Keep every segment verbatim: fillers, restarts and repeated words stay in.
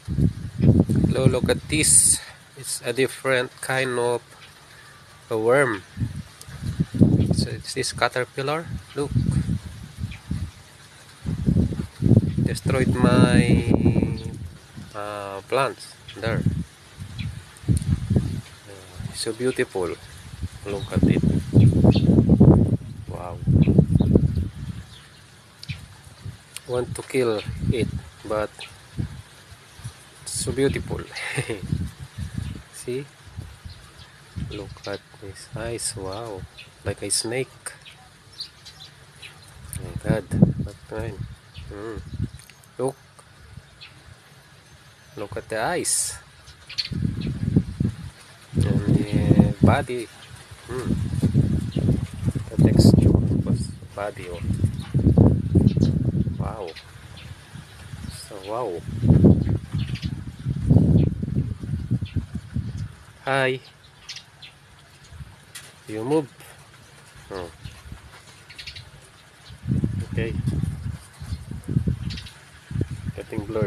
Hello, look at this. It's a different kind of a worm. So it's this caterpillar. Look, destroyed my uh, plants there. Uh, so beautiful. Look at it. Wow. Want to kill it, but it's so beautiful. See? Look at his eyes. Wow. Like a snake. Oh my god. What kind? Mm. Look. Look at the eyes. And the body. Mm. The texture was body. Oh. Wow. So wow. Hi. You move. Oh. Okay. Getting blurred.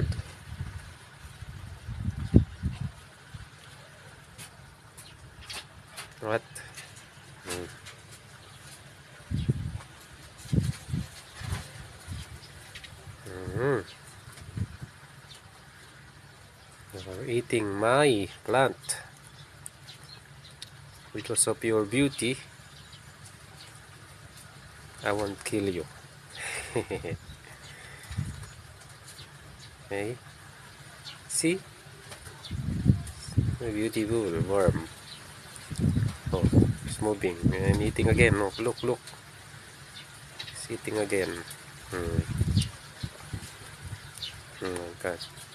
What? Mm. Mm-hmm. You're eating my plant. Because of your beauty, I won't kill you. Okay? See? A beautiful worm. Oh, it's moving and eating again. Oh, look, look. It's eating again. Hmm. Oh my God.